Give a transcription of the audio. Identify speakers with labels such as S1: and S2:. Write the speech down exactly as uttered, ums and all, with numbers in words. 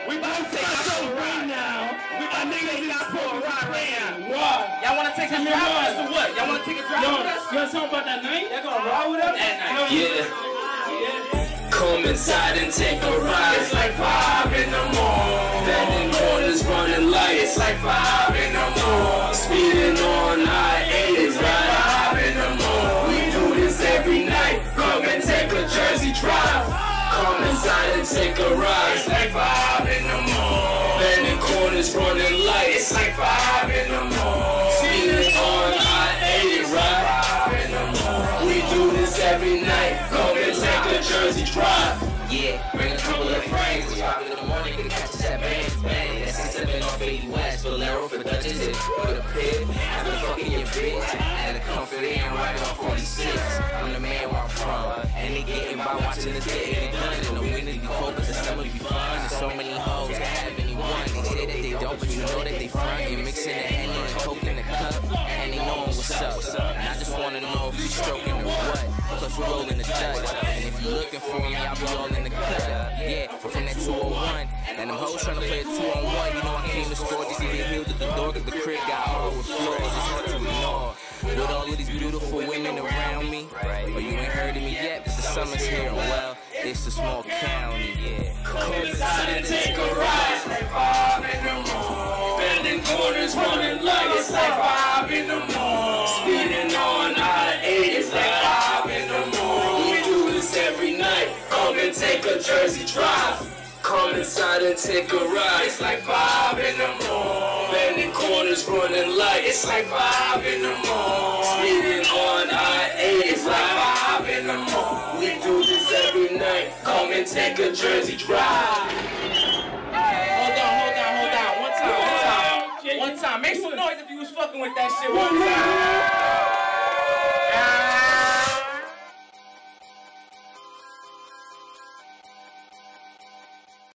S1: We about to take our show right now. We about to take our for a ride right now. What? Y'all want to take a drive with us or what? Y'all want to take a drive with us? You want to talk about that night? Y'all going to ride with us? That night. Yeah. Yeah. Come inside and take a ride. It's like five in the morning. Bending corners, running lights. It's like five in the morning. Speeding on I eighty. It's like five in the morning. We do this every night. Come and take a Jersey drive. Come inside and take a ride. It's like five in the morning. Bending corners, running lights. It's like five in the morning. Speeding on I eighty. It's like five in the morning. We do this every night. Come and take a Jersey drive. Yeah, bring a couple of friends. It's five in the morning, can catch us at Bands, bang. That's six seven off eighty West. Valero for Dutchess, and put a pit. After fucking your bitch, add a comfort in right off forty-six. I'm the man where I'm from, and they getting by watching us getting it done. And the winter be cold, but the summer be fun. There's so many hoes that have anyone. They say that they don't, but you know that they front. And mixing the Henny and Coke in the cup, and they knowin' what's up. And I just wanna know if you stroking or what. Plus we're rolling the Dutch, and if you looking for me, I'll be all in the cut. Yeah, we're from that two oh one, and them hoes tryna play a two on one. You know I came to score just to get healed at the door, cause the crib got hard with floors. It's hard to ignore. With all of these beautiful women around me, or you ain't heard of me yet, but the summer's here, and well, it's a small county, yeah. Come inside and take a ride. It's like five in the morning. Bending corners, running lights. It's like five in the morning. Speeding on I eighty. It's like five in the morning. We do this every night. Come and take a Jersey drive. Come inside and take a ride. It's like five in the morning. Bending corners, running lights. It's like five in the morning. Speeding on I eighty. It's like five in the morning. We do this every night. Come and take a Jersey drive. Hold on, hold on, hold on. One time, one time. One time. Make some noise if you was fucking with that shit one time.